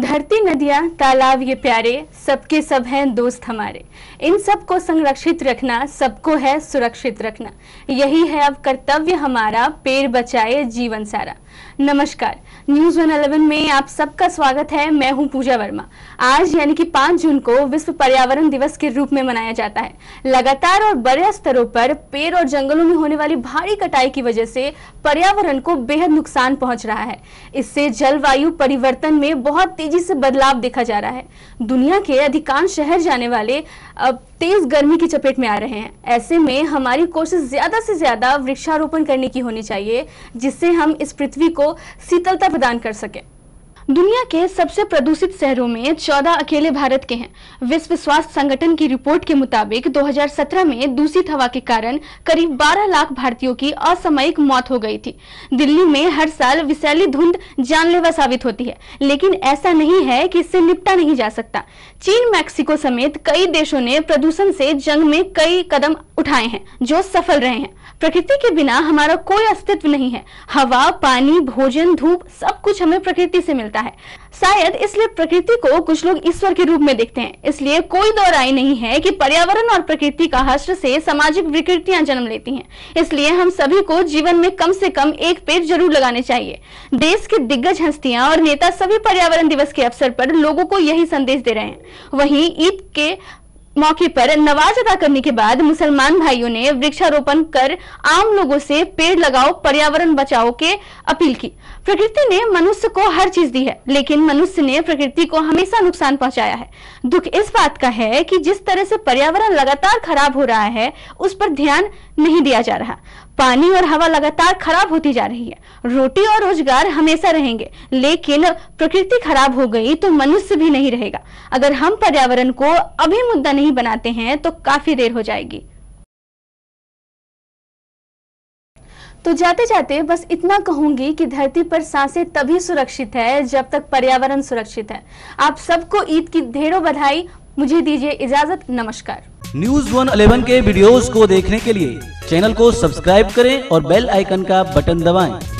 धरती, नदियाँ, तालाब ये प्यारे, सबके सब हैं दोस्त हमारे। इन सब को संरक्षित रखना, सबको है सुरक्षित रखना। यही है अब कर्तव्य हमारा, पेड़ बचाए जीवन सारा। नमस्कार, न्यूज़ 111 में आप सबका स्वागत है। मैं हूं पूजा वर्मा। आज यानी कि 5 जून को विश्व पर्यावरण दिवस के रूप में मनाया जाता है। लगातार और बड़े स्तरों पर पेड़ और जंगलों में होने वाली भारी कटाई की वजह से पर्यावरण को बेहद नुकसान पहुंच रहा है। इससे जलवायु परिवर्तन में बहुत तेजी से बदलाव देखा जा रहा है। दुनिया के अधिकांश शहर जाने वाले अब तेज गर्मी की चपेट में आ रहे हैं। ऐसे में हमारी कोशिश ज्यादा से ज्यादा वृक्षारोपण करने की होनी चाहिए, जिससे हम इस पृथ्वी को शीतलता प्रदान कर सकें। दुनिया के सबसे प्रदूषित शहरों में 14 अकेले भारत के हैं। विश्व स्वास्थ्य संगठन की रिपोर्ट के मुताबिक 2017 में दूषित हवा के कारण करीब 12 लाख भारतीयों की असामयिक मौत हो गई थी। दिल्ली में हर साल विषैली धुंध जानलेवा साबित होती है, लेकिन ऐसा नहीं है कि इससे निपटा नहीं जा सकता। चीन, मैक्सिको समेत कई देशों ने प्रदूषण से जंग में कई कदम उठाए हैं, जो सफल रहे हैं। प्रकृति के बिना हमारा कोई अस्तित्व नहीं है। हवा, पानी, भोजन, धूप सब कुछ हमें प्रकृति से मिलता है। शायद इसलिए प्रकृति को कुछ लोग ईश्वर के रूप में देखते हैं। इसलिए कोई दो राय नहीं है कि पर्यावरण और प्रकृति का हश्र से सामाजिक विकृतियां जन्म लेती हैं। इसलिए हम सभी को जीवन में कम से कम एक पेड़ जरूर लगाने चाहिए। देश के दिग्गज हस्तियां और नेता सभी पर्यावरण दिवस के अवसर पर लोगों को यही संदेश दे रहे हैं। वहीं ईद के मौके पर नमाज अदा करने के बाद मुसलमान भाइयों ने वृक्षारोपण कर आम लोगों से पेड़ लगाओ, पर्यावरण बचाओ के अपील की। प्रकृति ने मनुष्य को हर चीज दी है, लेकिन मनुष्य ने प्रकृति को हमेशा नुकसान पहुंचाया है। दुख इस बात का है कि जिस तरह से पर्यावरण लगातार खराब हो रहा है, उस पर ध्यान नहीं दिया जा रहा। पानी और हवा लगातार खराब होती जा रही है। रोटी और रोजगार हमेशा रहेंगे, लेकिन प्रकृति खराब हो गई तो मनुष्य भी नहीं रहेगा। अगर हम पर्यावरण को अभी मुद्दा नहीं बनाते हैं तो काफी देर हो जाएगी। तो जाते जाते बस इतना कहूंगी कि धरती पर सांसें तभी सुरक्षित है जब तक पर्यावरण सुरक्षित है। आप सबको ईद की ढेरों बधाई। मुझे दीजिए इजाजत। नमस्कार। न्यूज़ 111 के वीडियोस को देखने के लिए चैनल को सब्सक्राइब करें और बेल आइकन का बटन दबाएं।